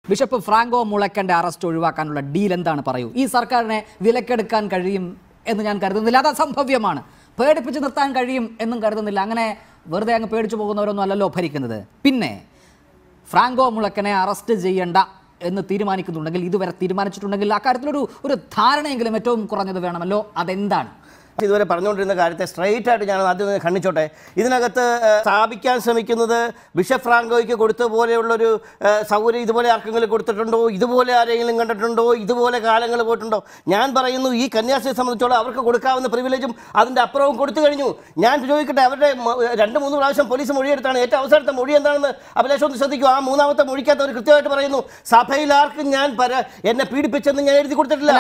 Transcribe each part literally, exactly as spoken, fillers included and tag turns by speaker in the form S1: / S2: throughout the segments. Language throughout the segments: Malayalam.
S1: ബിഷപ്പ് ഫ്രാങ്കോ മുളയ്ക്കന്റെ അറസ്റ്റ് ഒഴിവാക്കാനുള്ള ഡീൽ എന്താണ് പറയൂ? ഈ സർക്കാരിനെ വിലക്കെടുക്കാൻ കഴിയും എന്ന് ഞാൻ കരുതുന്നില്ല. അത് അസംഭവ്യമാണ്. പേടിപ്പിച്ച് നിർത്താൻ കഴിയും എന്നും കരുതുന്നില്ല. അങ്ങനെ വെറുതെ അങ്ങ് പേടിച്ചു പോകുന്നവരൊന്നും അല്ലല്ലോ ഭരിക്കുന്നത്. പിന്നെ ഫ്രാങ്കോ മുളയ്ക്കനെ അറസ്റ്റ് ചെയ്യേണ്ട എന്ന് തീരുമാനിക്കുന്നുണ്ടെങ്കിൽ, ഇതുവരെ തീരുമാനിച്ചിട്ടുണ്ടെങ്കിൽ അക്കാര്യത്തിലൊരു ഒരു ധാരണയെങ്കിലും ഏറ്റവും കുറഞ്ഞത് വേണമല്ലോ. അതെന്താണ്?
S2: ഇതുവരെ പറഞ്ഞുകൊണ്ടിരുന്ന കാര്യത്തെ സ്ട്രൈറ്റ് ആയിട്ട് ഞാൻ ആദ്യം ഖണ്ഡിച്ചോട്ടെ. ഇതിനകത്ത് സ്ഥാപിക്കാൻ ശ്രമിക്കുന്നത് ബിഷപ്പ് ഫ്രാങ്കോയ്ക്ക് കൊടുത്ത പോലെയുള്ളൊരു സൗകര്യം ഇതുപോലെ ആർക്കെങ്കിലും കൊടുത്തിട്ടുണ്ടോ, ഇതുപോലെ ആരെങ്കിലും കണ്ടിട്ടുണ്ടോ, ഇതുപോലെ കാലങ്ങൾ പോയിട്ടുണ്ടോ? ഞാൻ പറയുന്നു, ഈ കന്യാസ്ത്രീയെ സംബന്ധിച്ചോളം അവർക്ക് കൊടുക്കാവുന്ന പ്രിവിലേജും അതിൻ്റെ അപ്പുറവും കൊടുത്തു കഴിഞ്ഞു. ഞാൻ ചോദിക്കട്ടെ, അവരുടെ രണ്ട് മൂന്ന് പ്രാവശ്യം പോലീസ് മൊഴിയെടുത്താണ്. ഏറ്റവും അവസാനത്തെ മൊഴി എന്താണെന്ന് അഭിലാഷം ഒന്ന് ശ്രദ്ധിക്കും. ആ മൂന്നാമത്തെ മൊഴിക്കകത്ത് അവർ കൃത്യമായിട്ട് പറയുന്നു, സഭയിൽ ആർക്കും ഞാൻ പര എന്നെ പീഡിപ്പിച്ചെന്ന് ഞാൻ എഴുതി കൊടുത്തിട്ടില്ല.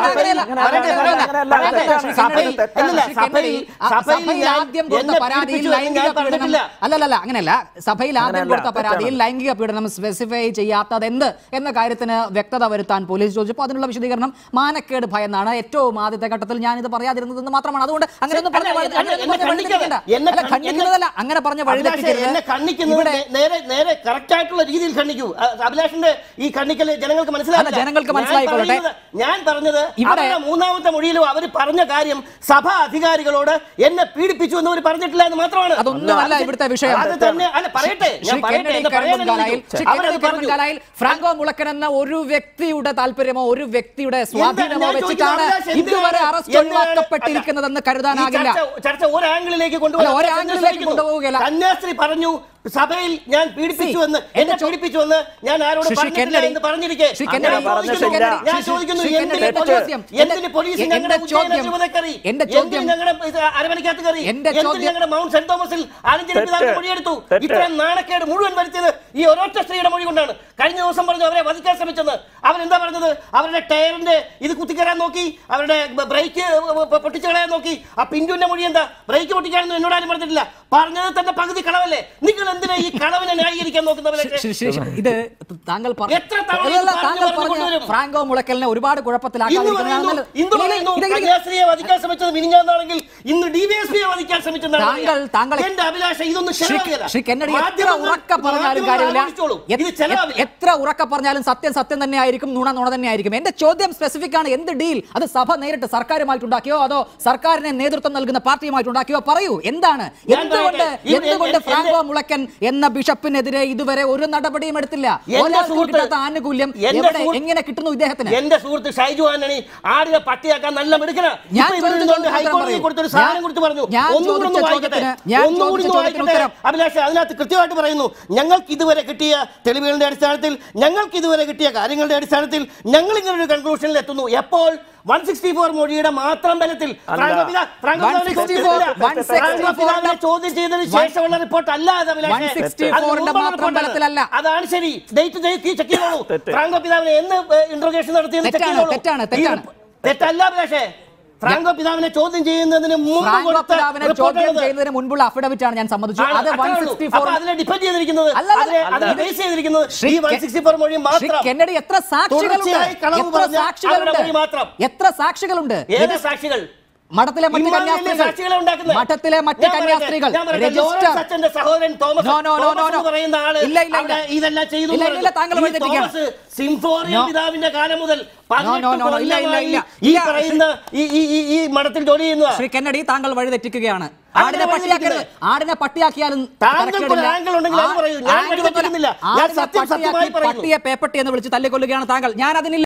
S1: അല്ലല്ല, അങ്ങനെയല്ല. സഭയിൽ ആദ്യം കൊടുത്ത പരാതിയിൽ ലൈംഗിക പീഡനം സ്പെസിഫൈ ചെയ്യാത്തത് എന്ത് എന്ന കാര്യത്തിന് വ്യക്തത വരുത്താൻ പോലീസ് ചോദിച്ചപ്പോൾ അതിനുള്ള വിശദീകരണം മാനക്കേട് ഭയന്നാണ്. ഏറ്റവും ആദ്യത്തെ ഘട്ടത്തിൽ ഞാൻ ഇത് പറയാതിരുന്നതെന്ന് മാത്രമാണ്. അതുകൊണ്ട് അങ്ങനെയൊന്നും പറഞ്ഞ ഖണ്ഡിക്കുന്നതല്ല, അങ്ങനെ പറഞ്ഞ വഴിതെറ്റിക്കരുത്.
S2: നേരെ കറക്റ്റ് ആയിട്ടുള്ള രീതിയിൽ ഖണ്ഡിക്കൂ. അഭിലാഷിന്റെ ഈ ഖണ്ഡിക്കൽ ജനങ്ങൾക്ക് മനസ്സിലാവില്ല.
S1: ജനങ്ങൾക്ക് മനസ്സിലായിക്കോട്ടെ.
S2: ഞാൻ പറഞ്ഞത് ഇവിടെ മൂന്നാമത്തെ മൊഴിയിലും അവർ പറഞ്ഞ കാര്യം സഭ അധികാരികളോട് എന്നെ പീഡിപ്പിച്ചു എന്ന് അവർ പറഞ്ഞിട്ടില്ല എന്ന് മാത്രമാണ്.
S1: അതൊന്നുമല്ല ഇവിടുത്തെ വിഷയം.
S2: അത് തന്നെ അല്ല, പറയട്ടെ.
S1: ഫ്രാങ്കോ മുളയ്ക്കൻ എന്ന ഒരു വ്യക്തിയുടെ താല്പര്യമോ ഒരു വ്യക്തിയുടെ സ്വാധീനമോ വെച്ചിട്ടാണ് ഇതുവരെ അറസ്റ്റ് ഒഴിവാക്കപ്പെട്ടിരിക്കുന്നതെന്ന് കരുതാനാകില്ല.
S2: ചർച്ച ഒരാംഗിളിലേക്ക് കൊണ്ടുപോകുകയല്ല. കന്യാസ്ത്രീ പറഞ്ഞു സഭയിൽ ഞാൻ പീഡിപ്പിച്ചു എന്ന്, എന്നെ പീഡിപ്പിച്ചു എന്ന് ഞാൻ ആരോട് പറഞ്ഞിട്ടില്ല എന്ന് പറഞ്ഞിരിക്കെ ഞാൻ ചോദിക്കുന്നു, എന്തിന് പോലീസ് ഞങ്ങളുടെ അരമനക്കകത്ത് കയറി, എന്തിന് ഞങ്ങളുടെ മൗണ്ട് സെന്റ് തോമസിൽ ആലഞ്ചേരി മൊഴിയെടുത്തു? ഇത്രയും നാണക്കേട് മുഴുവൻ വരുത്തിയത് ഈ ഒരൊറ്റ സ്ത്രീയുടെ മൊഴി കൊണ്ടാണ്. കഴിഞ്ഞ ദിവസം പറഞ്ഞു അവരെ വധിക്കാൻ ശ്രമിച്ചെന്ന്. അവരെന്താ പറഞ്ഞത്? അവരുടെ ടയറിന്റെ ഇത് കുത്തിക്കയറാൻ നോക്കി, അവരുടെ ബ്രേക്ക് പൊട്ടിച്ചു കളയാൻ നോക്കി. ആ പിന്തുവിന്റെ മൊഴി എന്താ? ബ്രേക്ക് പൊട്ടിക്കാനൊന്നും എന്നോടാരും പറഞ്ഞിട്ടില്ല. പറഞ്ഞത് തന്നെ പകുതി കളവല്ലേ? നിങ്ങൾ എന്തിനാ ഈ കളവിനെ ന്യായീകരിക്കാൻ നോക്കുന്നവരെ?
S1: ഇത് താങ്കൾ ഫ്രാങ്കോ മുളയ്ക്കലിനെ ഒരുപാട് കുഴപ്പത്തിലാക്കാതിരിക്കുന്നതാണെങ്കിൽ
S2: വധിക്കാൻ ശ്രമിച്ചത് മിനിഞ്ഞാന്നാണെങ്കിൽ ഇന്ന് ഡിവൈഎസ്പിയെ വധിക്കാൻ ശ്രമിച്ചതാണ്.
S1: താങ്കൾ
S2: എന്റെ അഭിലാഷ ഇതൊന്നും
S1: എത്ര ഉറക്ക പറഞ്ഞാലും കാര്യമില്ല. എത്ര ഉറക്ക പറഞ്ഞാലും സത്യം സത്യം തന്നെ ആയിരിക്കും, നുണ നുണ തന്നെ ആയിരിക്കും. എന്റെ ചോദ്യം സ്പെസിഫിക് ആണ്. എന്ത് ഡീൽ? അത് സഭ നേരിട്ട് സർക്കാരുമായിട്ടുണ്ടാക്കിയോ അതോ സർക്കാരിനെ നേതൃത്വം നൽകുന്ന പാർട്ടിയുമായിട്ടുണ്ടാക്കിയോ? പറയൂ, എന്താണ്? എന്തുകൊണ്ട് എന്തുകൊണ്ട് ഫ്രാങ്കോ മുളയ്ക്കൻ എന്ന ബിഷപ്പിനെതിരെ ഇതുവരെ ഒരു നടപടിയും എടുത്തില്ല? കിട്ടാത്ത ആനുകൂല്യം എങ്ങനെ കിട്ടുന്നു ഇദ്ദേഹത്തിന്?
S2: എന്റെ സുഹൃത്ത് ഷൈജു ആന്റണി ആടിനെ പട്ടിയാക്കാൻ നല്ല മിടുക്കനാ. ഹൈക്കോടതി കൊടുത്തൊരു സാധനം കുറിച്ച് പറഞ്ഞു. അഭിലാഷ് അതിനകത്ത് കൃത്യമായിട്ട് പറയുന്നു, ഞങ്ങൾക്ക് ഇതുവരെ കിട്ടിയ തെളിവുകളുടെ അടിസ്ഥാനത്തിൽ, ഞങ്ങൾക്ക് ഇതുവരെ കിട്ടിയ കാര്യങ്ങളുടെ അടിസ്ഥാനത്തിൽ ഞങ്ങൾ ഇങ്ങനെ ഒരു കൺക്ലൂഷനിൽ എത്തുന്നു. എപ്പോൾ വൺ സിക്സ്റ്റി ഫോർ മൊഴിയുടെ മാത്രം ബലത്തിൽ ചോദ്യം ചെയ്തതിന് ശേഷമുള്ള റിപ്പോർട്ട് അല്ലാതെ അതാണ് ശരി. ഡേറ്റ് ചെക്ക് ചെയ്തോളൂ. ഫ്രാങ്കോ പിതാവിനെ എന്ന് ഇന്റർഗേഷൻ നടത്തിയെന്ന് ചെക്ക് ചെയ്തോളൂ. തെറ്റല്ല അഭിലാഷേ. ഫ്രാങ്കോ പിതാവിനെ ചോദ്യം ചെയ്യുന്നതിന്
S1: ചെയ്യുന്നതിന് മുൻപുള്ള അഫിഡവിറ്റ് ആണ് ഞാൻ സമ്മതിച്ചു. അത്
S2: അതിനെ ഡിപെൻഡ് ചെയ്തിരിക്കുന്നത് ബേസ് ചെയ്തിരിക്കുന്നത് ഈ വൺ സിക്സ്റ്റി ഫോർ മൊഴി മാത്രം.
S1: കെന്നഡി, എത്ര സാക്ഷികളുണ്ട്? എത്ര സാക്ഷികളുണ്ട്?
S2: ഏത് സാക്ഷികൾ?
S1: മഠത്തിലെ മറ്റ് കന്യാസ്ത്രീകൾ, മഠത്തിലെ മറ്റ് കന്യാസ്ത്രീകൾ രജിസ്റ്റർ
S2: സഹോദരൻ തോമസ് പറയുന്ന ആള് ഇതെല്ലാം ചെയ്തു. സിംഫോറിയ പിതാവിന്റെ കാലം മുതൽ ഈ പറയുന്ന ഈ മഠത്തിൽ ജോലി ചെയ്യുന്ന
S1: ശ്രീ കെന്നഡി, താങ്കൾ വഴി തെറ്റിക്കുകയാണ്. ആടിനെ പട്ടിയാക്കരുത്. ആടിനെ പട്ടിയാക്കിയാലും പട്ടിയെ പേപ്പട്ടി എന്ന് വിളിച്ച് തല്ലിക്കൊല്ലുകയാണ് താങ്കൾ. ഞാൻ അതിനില്ല.